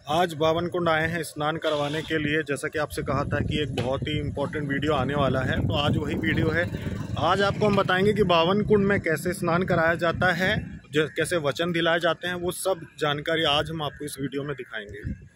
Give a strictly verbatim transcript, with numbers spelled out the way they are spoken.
आज बावन कुंड आए हैं स्नान करवाने के लिए। जैसा कि आपसे कहा था कि एक बहुत ही इम्पोर्टेंट वीडियो आने वाला है, तो आज वही वीडियो है। आज आपको हम बताएंगे कि बावन कुंड में कैसे स्नान कराया जाता है, कैसे वचन दिलाए जाते हैं, वो सब जानकारी आज हम आपको इस वीडियो में दिखाएंगे।